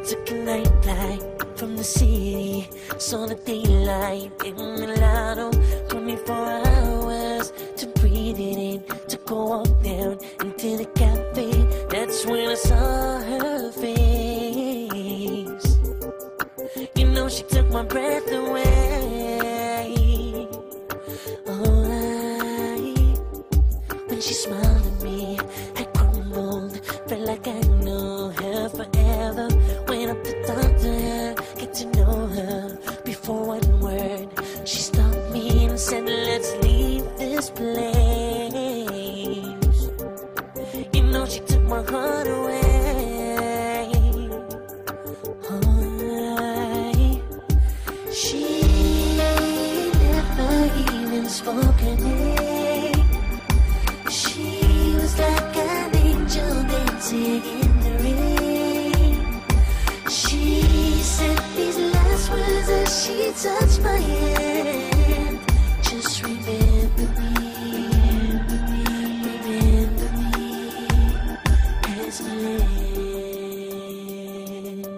Took a night flight from the city, saw the daylight in Milano. 24 hours to breathe it in, took a walk down into the cafe. That's when I saw her face. You know she took my breath away. Oh, when she smiled at me, I crumbled, felt like I knew her forever. Went up to talk to her, get to know her. Before one word, she stopped me and said, let's leave this place. You know she took my heart away. Oh, she never even spoken it. She was like an angel dancing in the rain. She said these last words as she touched my hand. Just remember me as my land.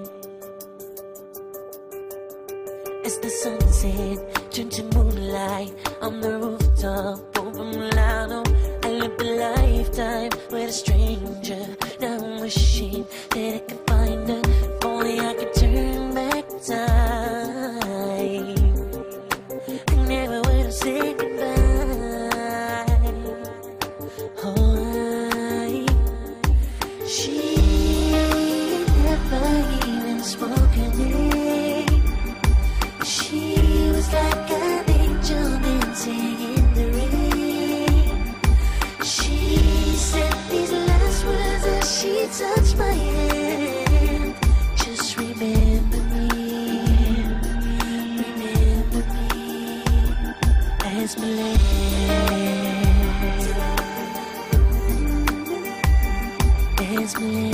As the sunset turned to moonlight on the rooftop over Milano, I lived a lifetime with a stranger. Now I'm wishing that I could find her. If only I could turn back time, I never would have said goodbye. Oh, she never even spoken it. She was like an angel dancing in the rain. She said these last words as she touched my hand. Just remember me as my land. As my land.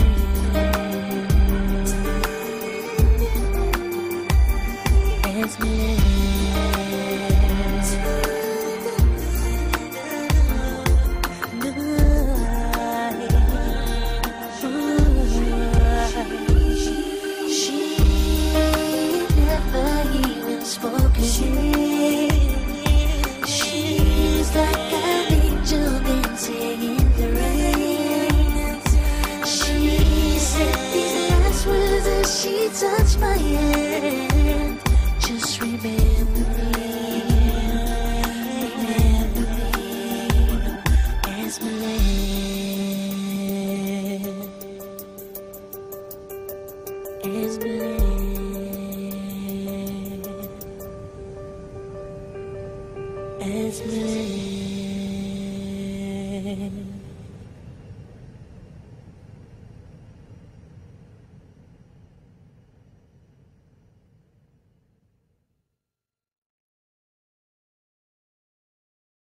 As my land. She never even spoken. She's like an angel dancing in the rain. She said these last words as she touched my hand. Just remember me as my land. As my land. As my land.